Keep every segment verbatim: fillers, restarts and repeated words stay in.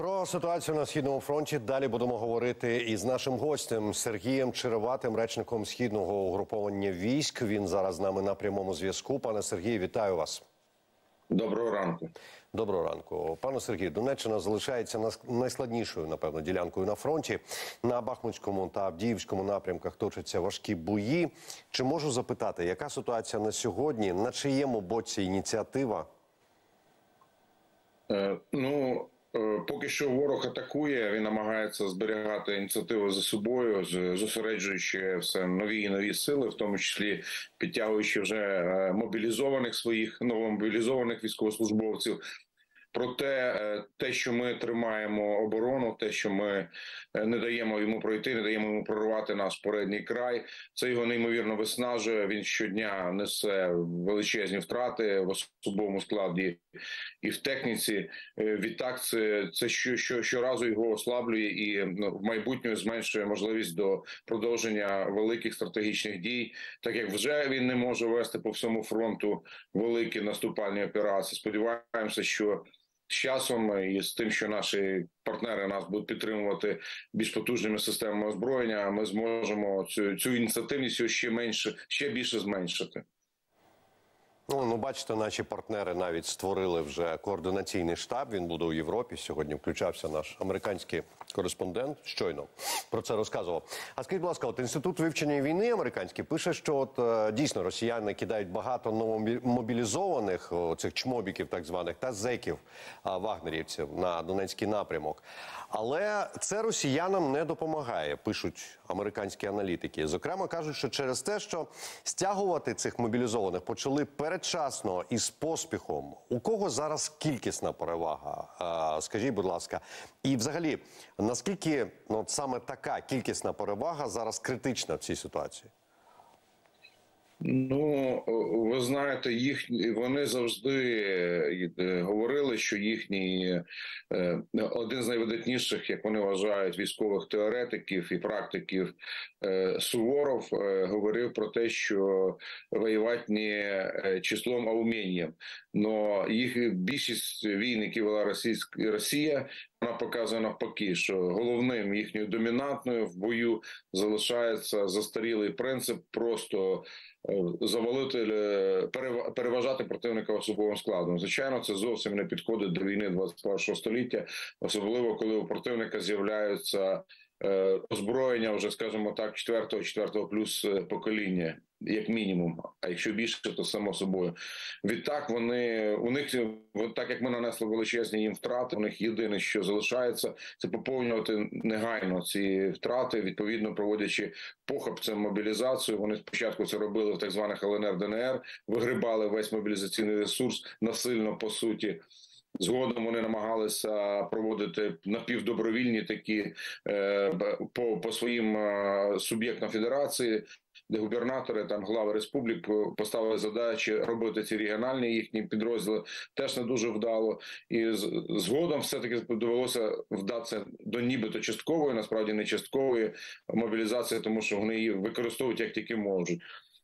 Про ситуацію на Східному фронті далі будемо говорити із нашим гостем Сергієм Чароватим, речником Східного угруповання військ. Він зараз з нами на прямому зв'язку. Пане Сергію, вітаю вас. Доброго ранку. Доброго ранку. Пане Сергію, Донеччина залишається найскладнішою, напевно, ділянкою на фронті. На Бахмутському та Авдіївському напрямках точаться важкі бої. Чи можу запитати, яка ситуація на сьогодні? На чиєму боці ініціатива? Е, ну... Поки що ворог атакує, він намагається зберігати ініціативу за собою, зосереджуючи все нові і нові сили, в тому числі підтягуючи вже мобілізованих своїх, новомобілізованих військовослужбовців. Проте те, що ми тримаємо оборону, те, що ми не даємо йому пройти, не даємо йому прорвати наш передній край, це його неймовірно виснажує. Він щодня несе величезні втрати в особовому складі і в техніці. Відтак це, це що, що, щоразу його ослаблює і ну, в майбутньому зменшує можливість до продовження великих стратегічних дій, так як вже він не може вести по всьому фронту великі наступальні операції. Сподіваємося, що з часом і з тим, що наші партнери нас будуть підтримувати більш потужними системами озброєння, ми зможемо цю, цю ініціативність ще менше, ще більше зменшити. Ну, ну, бачите, наші партнери навіть створили вже координаційний штаб, він буде у Європі. Сьогодні включався наш американський кореспондент, щойно про це розказував. А скажіть, будь ласка, от Інститут вивчення війни американський пише, що от дійсно росіяни кидають багато новомобілізованих, цих чмобіків так званих, та зеків, вагнерівців на Донецький напрямок. Але це росіянам не допомагає, пишуть американські аналітики. Зокрема, кажуть, що через те, що стягувати цих мобілізованих почали передчасно і з поспіхом. У кого зараз кількісна перевага? Скажіть, будь ласка. І взагалі, наскільки ну, саме така кількісна перевага зараз критична в цій ситуації? Ну, ви знаєте, їхні вони завжди говорили, що їхній один з найвидатніших, як вони вважають, військових теоретиків і практиків Суворов говорив про те, що воювати не числом, а умінням. Но їх більшість війн, які вела Росія, вона показує навпаки, що головним їхньою домінантною в бою залишається застарілий принцип просто завалити, переважати противника особовим складом. Звичайно, це зовсім не підходить до війни двадцять першого століття, особливо коли у противника з'являються озброєння вже, скажімо так, четвертого, четвертого плюс покоління, як мінімум, а якщо більше, то само собою. Відтак вони, у них, так як ми нанесли величезні їм втрати, у них єдине, що залишається, це поповнювати негайно ці втрати, відповідно проводячи похабцем мобілізацію. Вони спочатку це робили в так званих ел ен ер, де ен ер, вигрибали весь мобілізаційний ресурс насильно, по суті. Згодом вони намагалися проводити напівдобровільні такі е, по, по своїм е, суб'єктам федерації, де губернатори, там глави республік поставили задачі робити ці регіональні їхні підрозділи, теж не дуже вдало. І згодом все-таки довелося вдатися до нібито часткової, насправді не часткової мобілізації, тому що вони її використовують як тільки можуть.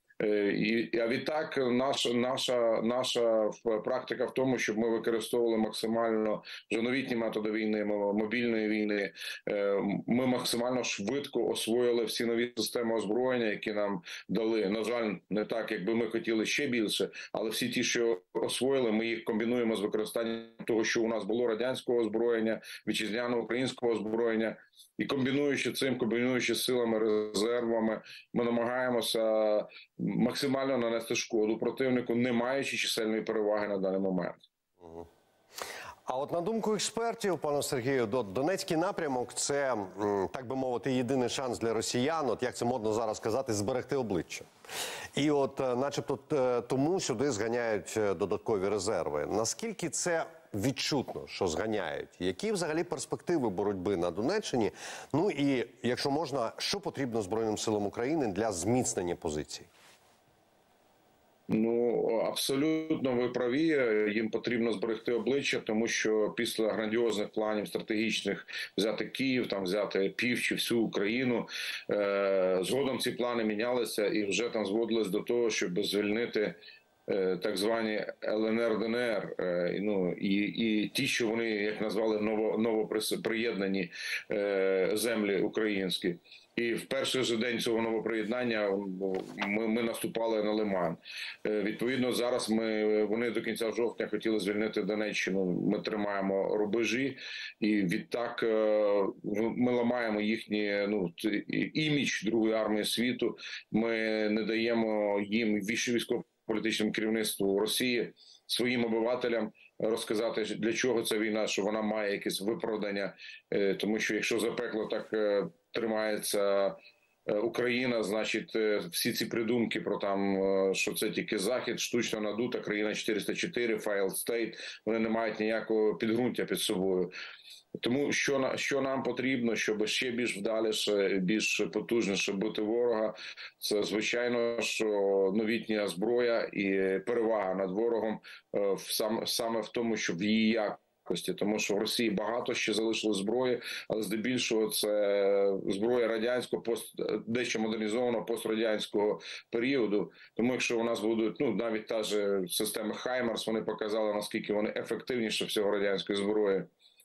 І, а відтак наша, наша, наша практика в тому, щоб ми використовували максимально вже новітні методи війни, мобільної війни. Ми максимально швидко освоїли всі нові системи озброєння, які нам дали. На жаль, не так, якби ми хотіли ще більше, але всі ті, що освоїли, ми їх комбінуємо з використанням того, що у нас було радянського озброєння, вітчизняного українського озброєння. І комбінуючи цим, комбінуючи силами, резервами, ми намагаємося максимально нанести шкоду противнику, не маючи чисельної переваги на даний момент. А от на думку експертів, пане Сергію, Донецький напрямок – це, так би мовити, єдиний шанс для росіян, от як це модно зараз казати, зберегти обличчя. І от начебто тому сюди зганяють додаткові резерви. Наскільки це відчутно, що зганяють? Які взагалі перспективи боротьби на Донеччині? Ну і, якщо можна, що потрібно Збройним силам України для зміцнення позицій? Ну, абсолютно ви праві, їм потрібно зберегти обличчя, тому що після грандіозних планів стратегічних взяти Київ, там взяти пів чи всю Україну, е згодом ці плани мінялися і вже там зводились до того, щоб звільнити так звані Л Н Р Д Н Р, ну і, і ті, що вони як назвали ново новоприєднані землі українські. І в перший же день цього новоприєднання ми, ми наступали на Лиман. Відповідно, зараз ми вони до кінця жовтня хотіли звільнити Донеччину. Ми тримаємо рубежі, і відтак ми ламаємо їхні ну імідж Другої армії світу. Ми не даємо їм військово-політичному керівництву Росії, своїм обивателям розказати, для чого ця війна, що вона має якесь виправдання. Тому що якщо запекло так тримається Україна, значить всі ці придумки про там, що це тільки Захід, штучно надута країна чотириста чотири, failed state, вони не мають ніякого підґрунтя під собою. Тому що, що нам потрібно, щоб ще більш вдаліше, більш потужніше бути ворога, це звичайно, що новітня зброя і перевага над ворогом саме, саме в тому, що в її якості. Тому що в Росії багато ще залишилось зброї, але здебільшого це зброя радянського, пост, дещо модернізованого пострадянського періоду. Тому якщо у нас будуть, ну навіть та ж система Хаймарс, вони показали, наскільки вони ефективніше всього радянської зброї.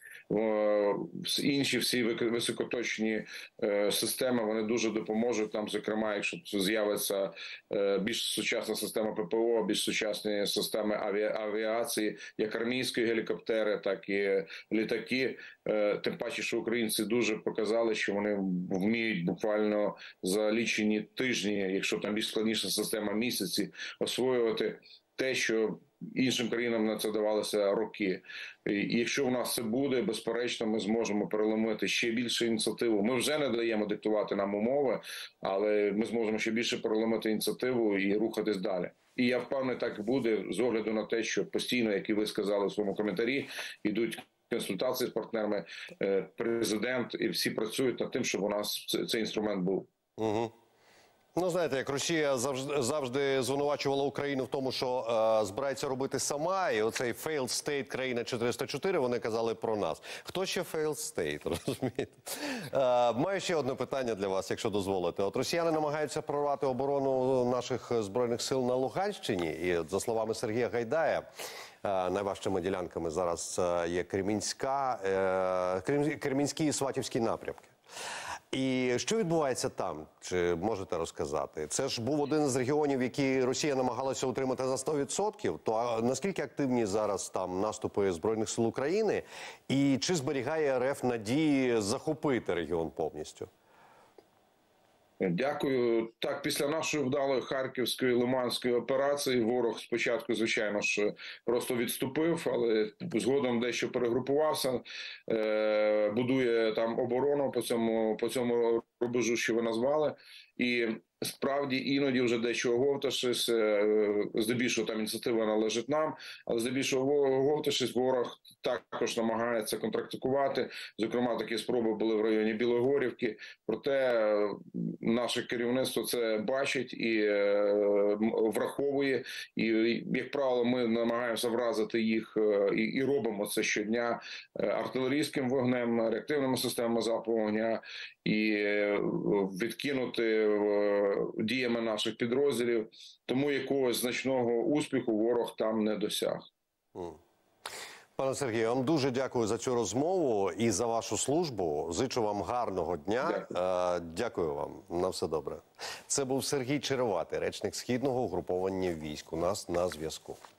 Інші всі високоточні системи, вони дуже допоможуть нам, зокрема, якщо з'явиться більш сучасна система П П О, більш сучасні системи авіації, як армійські гелікоптери, так і літаки. Тим паче, що українці дуже показали, що вони вміють буквально за лічені тижні, якщо там більш складніша система, місяці, освоювати те, що іншим країнам на це давалося роки. І якщо у нас це буде, безперечно, ми зможемо переломити ще більше ініціативу. Ми вже не даємо диктувати нам умови, але ми зможемо ще більше переломити ініціативу і рухатись далі. І я впевнений, так буде, з огляду на те, що постійно, як і ви сказали в своєму коментарі, йдуть консультації з партнерами, президент, і всі працюють над тим, щоб у нас цей інструмент був. Угу. Ну, знаєте, як Росія завжди, завжди звинувачувала Україну в тому, що е, збирається робити сама, і оцей failed state, країна чотириста чотири, вони казали про нас. Хто ще failed state, розумієте? Е, маю ще одне питання для вас, якщо дозволите. От росіяни намагаються прорвати оборону наших Збройних сил на Луганщині, і за словами Сергія Гайдая, е, найважчими ділянками зараз є Кремінська, е, Кремінський і Сватівський напрямки. І що відбувається там? Чи можете розказати? Це ж був один з регіонів, які Росія намагалася утримати на сто відсотків. То наскільки активні зараз там наступи Збройних сил України? І чи зберігає Р Ф надії захопити регіон повністю? Дякую. Так, після нашої вдалої Харківської, Лиманської операції ворог спочатку, звичайно ж, просто відступив, але згодом дещо перегрупувався, е, будує там оборону по цьому, по цьому рубежу, що ви назвали. І справді іноді вже дещо оговтавшись, здебільшого там ініціатива належить нам, але здебільшого оговтавшись, ворог також намагається контрактикувати. Зокрема, такі спроби були в районі Білогорівки. Проте наше керівництво це бачить і враховує. І, як правило, ми намагаємося вразити їх і, і робимо це щодня артилерійським вогнем, реактивними системами залпового вогня і відкинути діями наших підрозділів, тому якогось значного успіху ворог там не досяг. Пане Сергію, вам дуже дякую за цю розмову і за вашу службу. Зичу вам гарного дня. Дякую, дякую вам. На все добре. Це був Сергій Череватий, речник Східного угруповання військ. У нас на зв'язку.